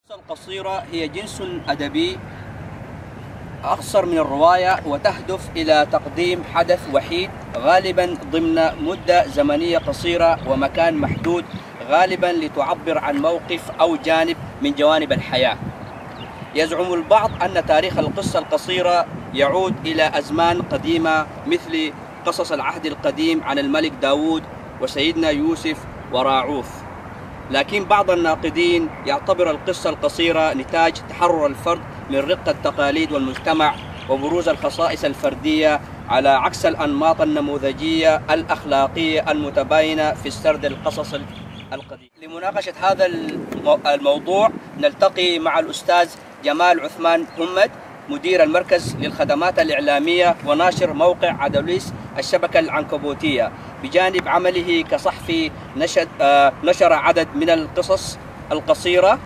القصة القصيرة هي جنس أدبي أقصر من الرواية، وتهدف إلى تقديم حدث وحيد غالبا ضمن مدة زمنية قصيرة ومكان محدود، غالبا لتعبر عن موقف أو جانب من جوانب الحياة. يزعم البعض أن تاريخ القصة القصيرة يعود إلى أزمان قديمة مثل قصص العهد القديم عن الملك داود وسيدنا يوسف وراعوث، لكن بعض الناقدين يعتبر القصة القصيرة نتاج تحرر الفرد من رق التقاليد والمجتمع وبروز الخصائص الفردية، على عكس الأنماط النموذجية الأخلاقية المتباينة في السرد القصص القديم. لمناقشة هذا الموضوع نلتقي مع الأستاذ جمال عثمان همد، مدير المركز للخدمات الإعلامية وناشر موقع عدوليس الشبكة العنكبوتية، بجانب عمله كصحفي نشر عدد من القصص القصيرة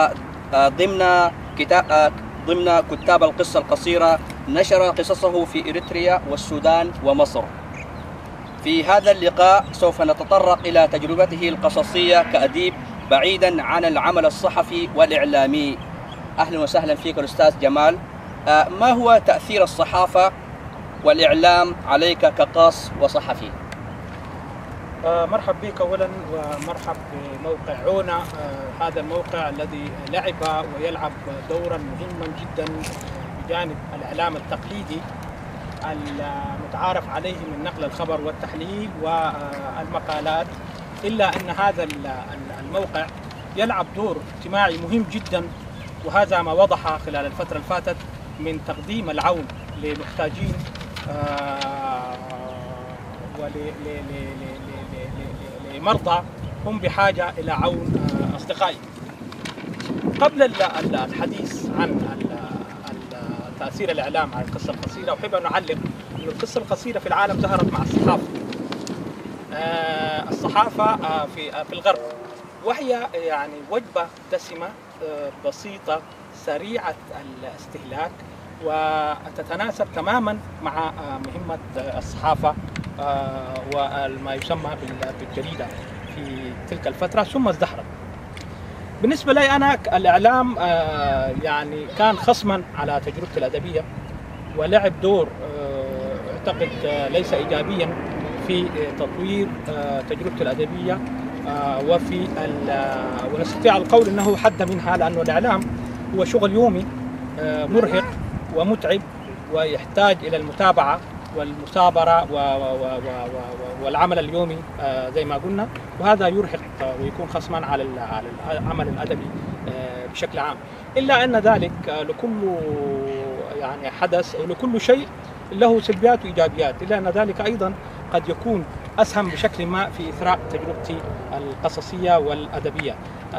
ضمن كتاب القصة القصيرة. نشر قصصه في إريتريا والسودان ومصر. في هذا اللقاء سوف نتطرق إلى تجربته القصصية كأديب بعيدا عن العمل الصحفي والإعلامي. أهلا وسهلا فيك الأستاذ جمال. ما هو تأثير الصحافة والإعلام عليك كقاص وصحفي؟ مرحب بك أولا، ومرحب بموقع عونا. هذا الموقع الذي لعب ويلعب دورا مهما جدا بجانب الإعلام التقليدي المتعارف عليه من نقل الخبر والتحليل والمقالات، إلا أن هذا الموقع يلعب دور اجتماعي مهم جدا، وهذا ما وضح خلال الفترة الفاتت من تقديم العون لمحتاجين ولمرضى هم بحاجة إلى عون أصدقائي. قبل الحديث عن تأثير الإعلام على القصة القصيرة، أحب أن أعلق أن القصة القصيرة في العالم ظهرت مع الصحافة في الغرب، وهي يعني وجبة دسمة بسيطة سريعة الاستهلاك، وتتناسب تماما مع مهمة الصحافة وما يسمى بالجريدة في تلك الفترة، ثم ازدهرت. بالنسبة لي أنا الإعلام يعني كان خصما على تجربتي الأدبية، ولعب دور أعتقد ليس إيجابيا في تطوير تجربتي الأدبية، ونستطيع القول أنه حد منها، لأن الإعلام هو شغل يومي مرهق ومتعب، ويحتاج إلى المتابعة والمثابرة والعمل اليومي زي ما قلنا، وهذا يرهق ويكون خصما على العمل الأدبي بشكل عام. إلا أن ذلك لكل يعني حدث أو لكل شيء له سلبيات وإيجابيات، إلا أن ذلك أيضا قد يكون أسهم بشكل ما في إثراء تجربتي القصصية والأدبية.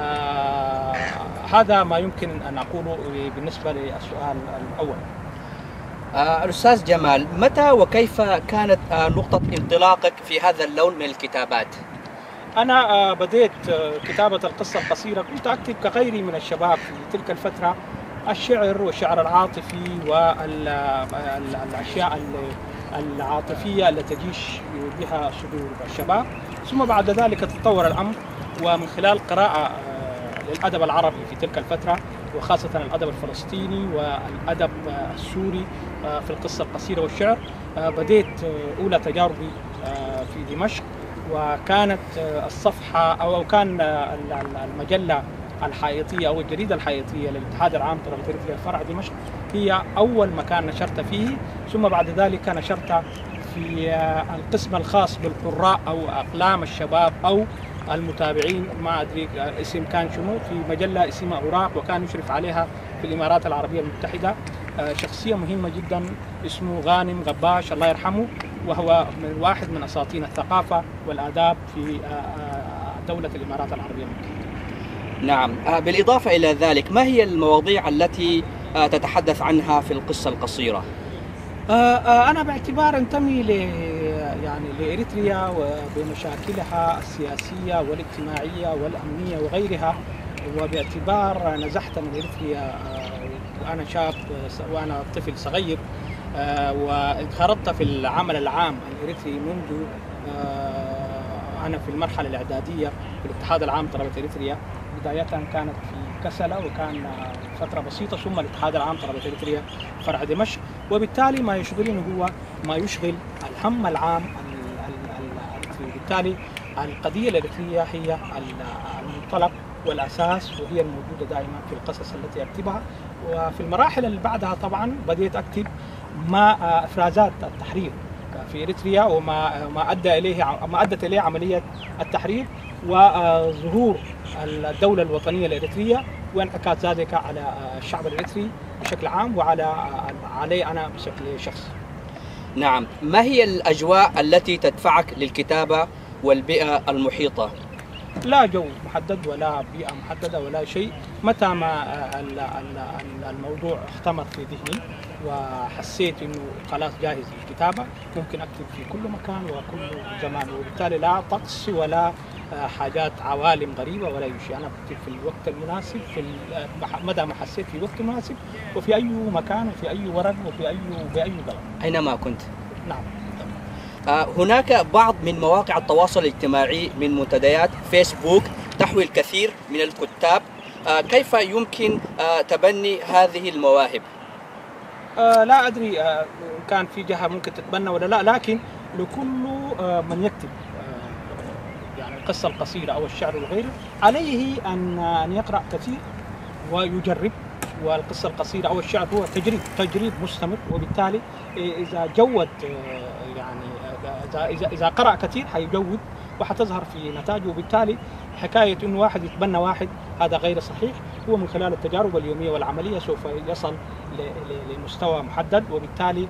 هذا ما يمكن أن أقوله بالنسبة للسؤال الأول. الأستاذ جمال، متى وكيف كانت نقطة انطلاقك في هذا اللون من الكتابات؟ أنا بديت كتابة القصة القصيرة، كنت أكتب كغيري من الشباب في تلك الفترة الشعر والشعر العاطفي والأشياء العاطفية التي تجيش بها صدور الشباب. ثم بعد ذلك تطور الأمر، ومن خلال قراءة للأدب العربي في تلك الفترة، وخاصة الأدب الفلسطيني والأدب السوري في القصة القصيرة والشعر، بديت أولى تجاربي في دمشق. وكانت الصفحة أو كان المجلة الحائطية أو الجريدة الحائطية للاتحاد العام طلبة إريتريا فرع دمشق هي أول مكان نشرت فيه. ثم بعد ذلك نشرت في القسم الخاص بالقراء أو أقلام الشباب أو المتابعين، ما أدري اسم كان شنو، في مجلة اسمها أوراق، وكان يشرف عليها في الإمارات العربية المتحدة شخصية مهمة جدا اسمه غانم غباش الله يرحمه، وهو من واحد من أساطين الثقافة والآداب في دولة الإمارات العربية المتحدة. نعم. بالإضافة إلى ذلك، ما هي المواضيع التي تتحدث عنها في القصة القصيرة؟ أنا باعتبار أنتمي يعني لإريتريا وبمشاكلها السياسية والاجتماعية والأمنية وغيرها، وباعتبار نزحت من إريتريا وأنا شاب وأنا طفل صغير، وانخرطت في العمل العام الإريتري منذ أنا في المرحلة الإعدادية في الاتحاد العام طلبة إريتريا. بداية كانت في كسلة، وكان فترة بسيطة، ثم الاتحاد العام طلبة إريتريا فرع دمشق. وبالتالي ما يشغلني هو ما يشغل الهم العام. بالتالي القضية الإريترية هي المنطلق والأساس، وهي الموجودة دائما في القصص التي أكتبها. وفي المراحل اللي بعدها طبعا بديت أكتب ما إفرازات التحرير في إريتريا، وما أدت إليه عملية التحرير وظهور الدولة الوطنية الإريترية، وانعكاس ذلك على الشعب الإريتري بشكل عام علي أنا بشكل شخصي. نعم، ما هي الأجواء التي تدفعك للكتابة والبيئة المحيطة؟ لا جو محدد ولا بيئة محددة ولا شيء. متى ما الموضوع اختمر في ذهني وحسيت انه خلاص جاهز للكتابة، ممكن اكتب في كل مكان وكل زمان، وبالتالي لا طقس ولا حاجات عوالم غريبة ولا شيء. انا بكتب في الوقت المناسب، مدى ما حسيت في وقت مناسب، وفي اي مكان وفي اي ورق وفي اي بلد اينما كنت. نعم. هناك بعض من مواقع التواصل الاجتماعي من منتديات فيسبوك تحوي الكثير من الكتاب، كيف يمكن تبني هذه المواهب؟ لا أدري كان في جهة ممكن تتبنى ولا لا، لكن لكل من يكتب يعني القصة القصيرة أو الشعر وغيره عليه أن يقرأ كثير ويجرب. والقصة القصيرة أو الشعر هو تجريب مستمر، وبالتالي إذا جود يعني إذا قرأ كثير حيجود وحتظهر في نتائجه. وبالتالي حكاية إنه واحد يتبنى واحد هذا غير صحيح. هو من خلال التجارب اليومية والعملية سوف يصل لمستوى محدد، وبالتالي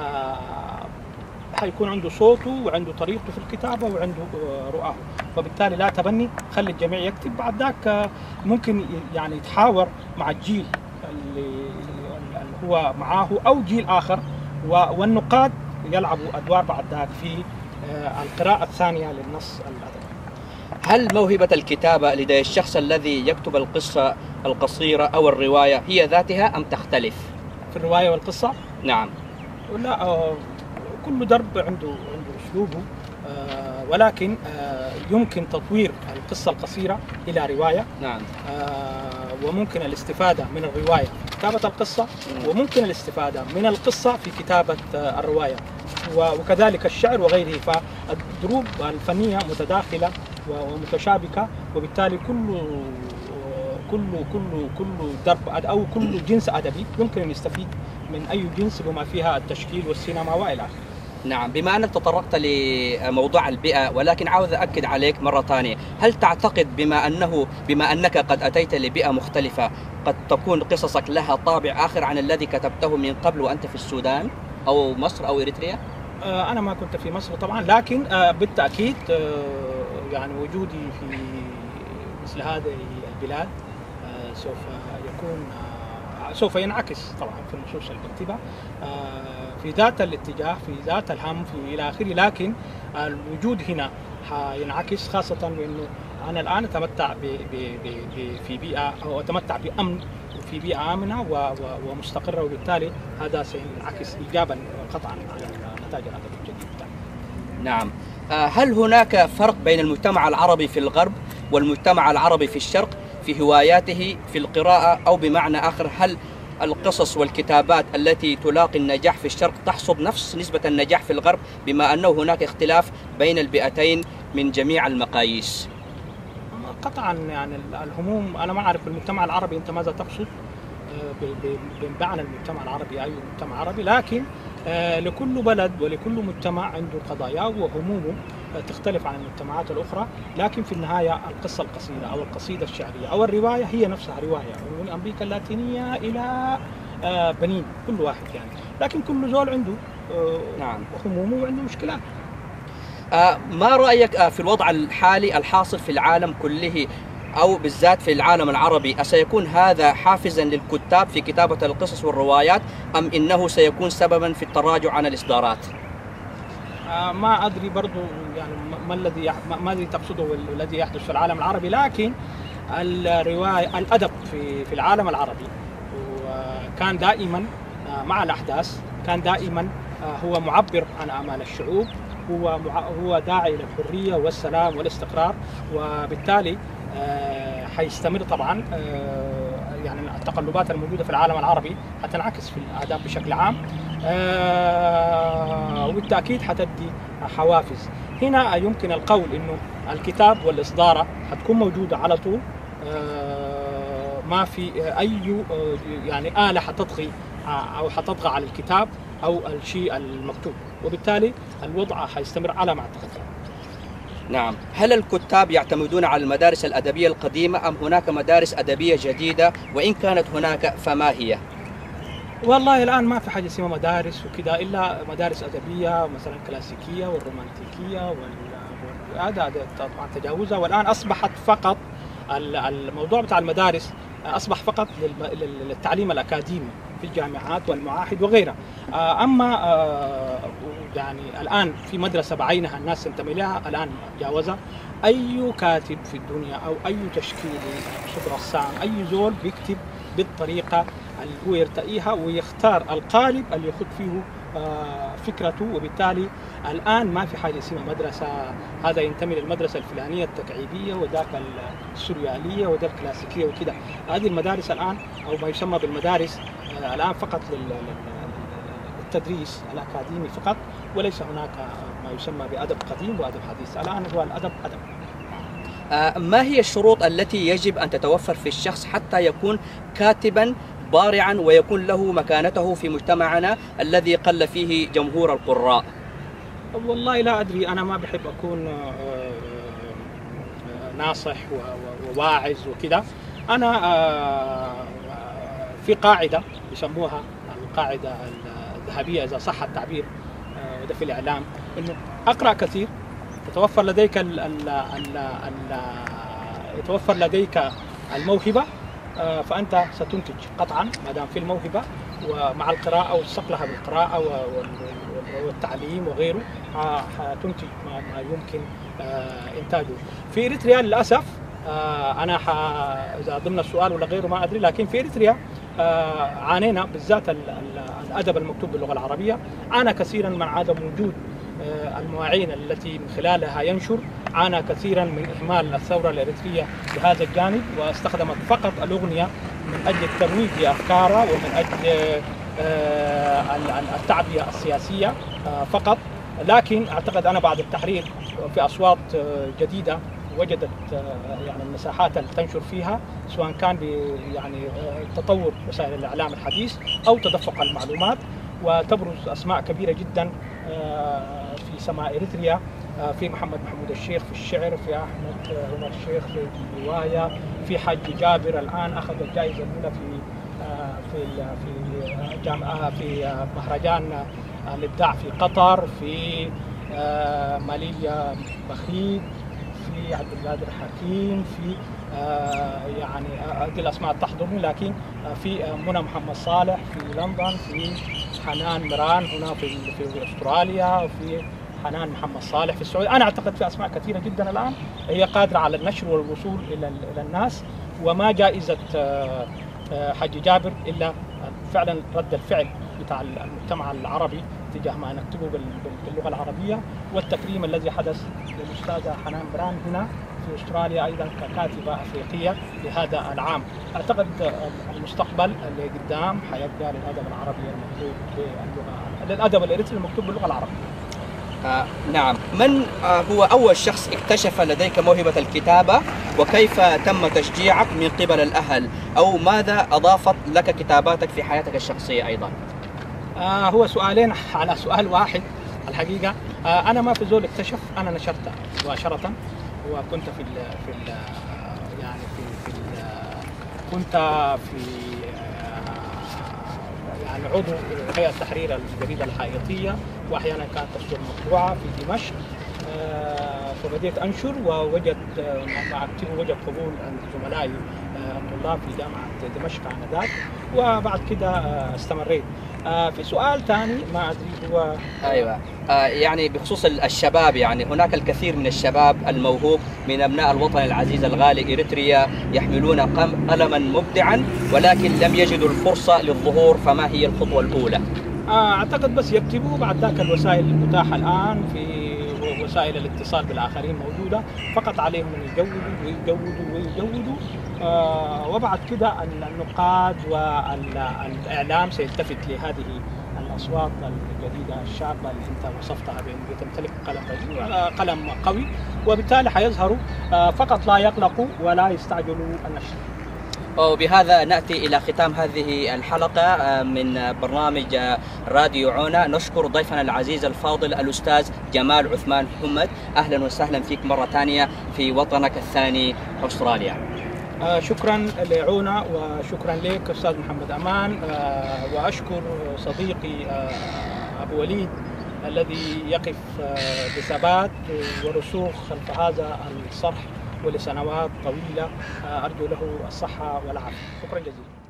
حيكون عنده صوته وعنده طريقته في الكتابة وعنده رؤاه. فبالتالي لا تبني، خلي الجميع يكتب. بعد ذاك ممكن يعني يتحاور مع الجيل اللي هو معاه أو جيل آخر، والنقاد يلعبوا أدوار بعد ذاك في القراءة الثانية للنص الأدبي. هل موهبة الكتابة لدى الشخص الذي يكتب القصة القصيرة أو الرواية هي ذاتها أم تختلف؟ في الرواية والقصة؟ نعم. لا، كل درب عنده أسلوبه، ولكن يمكن تطوير القصة القصيرة إلى رواية. نعم. وممكن الاستفادة من الرواية في كتابة القصة، وممكن الاستفادة من القصة في كتابة الرواية، وكذلك الشعر وغيره. فالدروب الفنية متداخلة ومتشابكة، وبالتالي كل درب أو كل جنس أدبي يمكن أن يستفيد من أي جنس بما فيها التشكيل والسينما وإلى آخره. نعم، بما أنك تطرقت لموضوع البيئة، ولكن عاوز أكد عليك مرة ثانية، هل تعتقد بما أنك قد أتيت لبيئة مختلفة قد تكون قصصك لها طابع آخر عن الذي كتبته من قبل وأنت في السودان أو مصر أو إريتريا؟ أنا ما كنت في مصر طبعا، لكن بالتأكيد يعني وجودي في مثل هذه البلاد سوف ينعكس طبعا في النصوص اللي بكتبها في ذات الاتجاه، في ذات الهم، في إلى آخره. لكن الوجود هنا ينعكس، خاصة بأنه أنا الآن أتمتع في بيئة، أو أتمتع بأمن في بيئة آمنة ومستقرة، وبالتالي هذا سينعكس إيجابا قطعا على النتائج الأدبية الجديدة. نعم. هل هناك فرق بين المجتمع العربي في الغرب والمجتمع العربي في الشرق في هواياته في القراءة، أو بمعنى آخر هل القصص والكتابات التي تلاقي النجاح في الشرق تحصد نفس نسبة النجاح في الغرب، بما أنه هناك اختلاف بين البيئتين من جميع المقاييس؟ قطعا يعني الهموم، أنا ما أعرف المجتمع العربي أنت ماذا تقصد بمعنى المجتمع العربي، أي مجتمع عربي، لكن لكل بلد ولكل مجتمع عنده قضاياه وهمومه تختلف عن المجتمعات الأخرى. لكن في النهاية القصة القصيرة أو القصيدة الشعرية أو الرواية هي نفسها رواية، من أمريكا اللاتينية إلى بنين، كل واحد يعني، لكن كل زول عنده نعم همومه وعنده مشكلات. ما رأيك في الوضع الحالي الحاصل في العالم كله، أو بالذات في العالم العربي؟ أسيكون هذا حافزا للكتاب في كتابة القصص والروايات، أم إنه سيكون سببا في التراجع عن الإصدارات؟ ما أدري برضو يعني ما الذي تقصده الذي يحدث في العالم العربي، لكن الرواية الأدب في العالم العربي كان دائما مع الأحداث، كان دائما هو معبر عن آمال الشعوب، هو داعي إلى الحرية والسلام والاستقرار، وبالتالي حيستمر طبعا يعني التقلبات الموجوده في العالم العربي حتنعكس في الاداب بشكل عام، وبالتاكيد حتدي حوافز. هنا يمكن القول انه الكتاب والاصداره حتكون موجوده على طول، ما في اي يعني آلة حتطغي او حتطغى على الكتاب او الشيء المكتوب، وبالتالي الوضع حيستمر على ما اعتقد. نعم. هل الكتاب يعتمدون على المدارس الأدبية القديمة أم هناك مدارس أدبية جديدة؟ وإن كانت هناك فما هي؟ والله الآن ما في حاجة اسمها مدارس وكذا، إلا مدارس أدبية مثلا الكلاسيكية والرومانتيكية هذا طبعا تجاوزها، والآن أصبحت فقط الموضوع بتاع المدارس أصبح فقط للتعليم الأكاديمي في الجامعات والمعاهد وغيرها. أما يعني الآن في مدرسة بعينها الناس تنتمي لها الآن جاوزها. أي كاتب في الدنيا أو أي تشكيل رسام أي زول بيكتب بالطريقة اللي هو يرتئيها ويختار القالب اللي يخط فيه فكرته، وبالتالي الآن ما في حاجة اسمها مدرسة هذا ينتمي للمدرسة الفلانية التكعيبية وذاك السوريالية وذاك الكلاسيكية وكذا. هذه المدارس الآن أو ما يسمى بالمدارس الآن فقط للتدريس الأكاديمي فقط، وليس هناك ما يسمى بأدب قديم وأدب حديث. الآن هو الأدب أدب. ما هي الشروط التي يجب أن تتوفر في الشخص حتى يكون كاتبا بارعا ويكون له مكانته في مجتمعنا الذي قل فيه جمهور القراء؟ والله لا أدري، أنا ما بحب أكون ناصح وواعظ وكذا. أنا في قاعدة يسموها القاعدة الذهبية إذا صح التعبير، وده في الإعلام، إنه أقرأ كثير يتوفر لديك الموهبة، فأنت ستنتج قطعا ما دام في الموهبة، ومع القراءة والصقلها بالقراءة والتعليم وغيره حتنتج ما يمكن إنتاجه. في إريتريا للأسف أنا إذا ضمن السؤال ولا غيره ما أدري، لكن في إريتريا عانينا بالذات الأدب المكتوب باللغة العربية عانى كثيرا من عدم وجود المواعين التي من خلالها ينشر، عانى كثيرا من إهمال الثورة الإريترية بهذا الجانب، واستخدمت فقط الأغنية من أجل الترويج لأفكارها ومن أجل التعبئة السياسية فقط. لكن أعتقد أنا بعد التحرير في أصوات جديدة وجدت يعني المساحات اللي تنشر فيها، سواء كان يعني تطور وسائل الإعلام الحديث أو تدفق المعلومات، وتبرز أسماء كبيرة جدا في سماء إريتريا، في محمد محمود الشيخ في الشعر، في أحمد عمر الشيخ في الرواية، في حاج جابر الآن أخذ الجائزة الأولى في مهرجان الإبداع في قطر، في مالية بخيت، في عبد القادر حكيم، في يعني هذه الأسماء تحضرني، لكن في منى محمد صالح في لندن، في حنان مران هنا في أستراليا، وفي حنان محمد صالح في السعودية. أنا أعتقد في أسماء كثيرة جدا الآن هي قادرة على النشر والوصول إلى الناس، وما جائزة حاج جابر إلا فعلا رد الفعل بتاع المجتمع العربي تجاه ما نكتبه باللغة العربية، والتكريم الذي حدث للأستاذة حنان مران هنا في أستراليا أيضا ككاتبة أفريقية لهذا العام. أعتقد المستقبل اللي قدام حيبقى للأدب العربي المكتوب للأدب الإريتري المكتوب باللغة العربية. نعم. من هو أول شخص اكتشف لديك موهبة الكتابة، وكيف تم تشجيعك من قبل الأهل، أو ماذا أضافت لك كتاباتك في حياتك الشخصية أيضا؟ هو سؤالين على سؤال واحد الحقيقة. أنا ما في زول اكتشف، أنا نشرت مباشرة، وكنت كنت في يعني عضو هيئة تحرير الجريدة الحائطية، وأحيانا كانت تصدر مطبوعة في دمشق، فبديت أنشر ووجد مع كتير وجد قبول عند زملائي الطلاب في جامعة دمشق آنذاك، وبعد كده استمريت. في سؤال ثاني ما أدري هو أيوة، يعني بخصوص الشباب، يعني هناك الكثير من الشباب الموهوب من أبناء الوطن العزيز الغالي إريتريا يحملون قلما مبدعا ولكن لم يجدوا الفرصة للظهور، فما هي الخطوة الأولى؟ أعتقد بس يكتبوا، بعد ذاك الوسائل المتاحة الآن في وسائل الاتصال بالآخرين موجودة، فقط عليهم أن يجودوا وبعد كده النقاد والإعلام سيلتفت لهذه الأصوات الجديدة الشابة اللي أنت وصفتها بأن تمتلك قلم قوي، وبالتالي حيظهروا، فقط لا يقلقوا ولا يستعجلوا النشر. وبهذا نأتي إلى ختام هذه الحلقة من برنامج راديو عونا. نشكر ضيفنا العزيز الفاضل الأستاذ جمال عثمان حمد. أهلا وسهلا فيك مرة ثانية في وطنك الثاني أستراليا. شكرا لعونا وشكرا لك أستاذ محمد أمان، وأشكر صديقي أبو وليد الذي يقف بثبات ورسوخ خلف هذا الصرح ولسنوات طويلة. أرجو له الصحة والعافية. شكرا جزيلا.